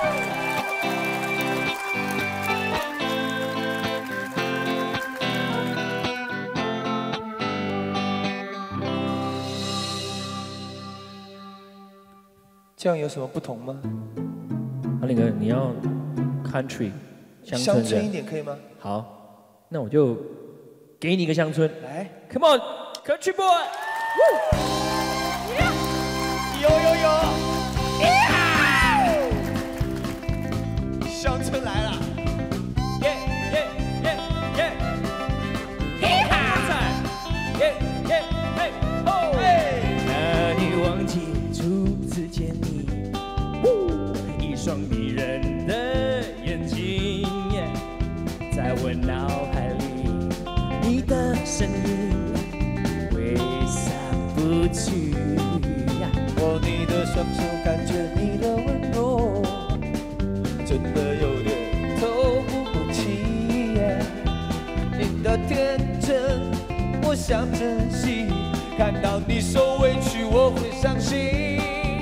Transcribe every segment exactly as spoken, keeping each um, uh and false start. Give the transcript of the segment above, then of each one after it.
这样有什么不同吗？ 啊，那个你要 country 乡村乡村一点可以吗？ 好，那我就给你一个乡村。 来 ，Come on country boy。 有有有，乡村来了。 耶耶耶耶，嘿哈，耶耶嘿哦，那你忘记初次见你，一双迷人的眼睛，在我脑海里，你的身影挥散不去。 握你的双手，感觉你的温柔，真的有点透不过气。你的天真，我想珍惜。看到你受委屈，我会伤心。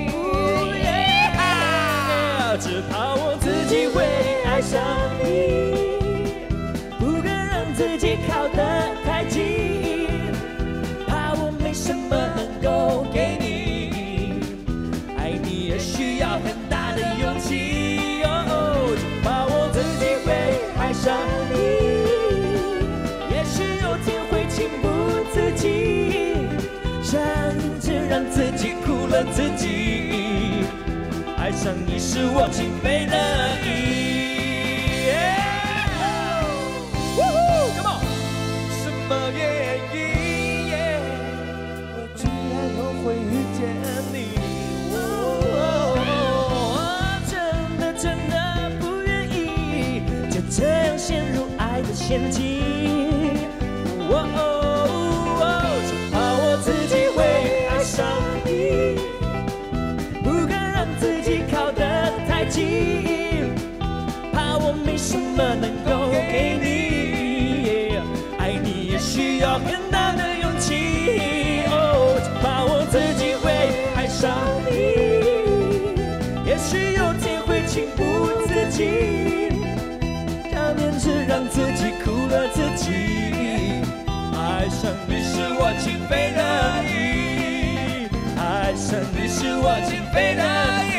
只怕我自己会爱上你，不敢让自己靠得太近，怕我没什么能够给你，爱你也需要很大的勇气。哦，只怕我自己会爱上你，也许有天会情不自禁，想一直让自己苦了自己。 爱上你是我情非得已。Come on， 什么原因？我居然又会遇见你？ 我真的真的不愿意就这样陷入爱的陷阱。只怕我自己会爱上你。 自己靠得太近，怕我没什么能够给你，爱你也需要更大的勇气。哦，只怕我自己会爱上你，也许有天会情不自禁，假面只让自己苦了自己。爱上你是我情非得已，爱上你是我情非得已。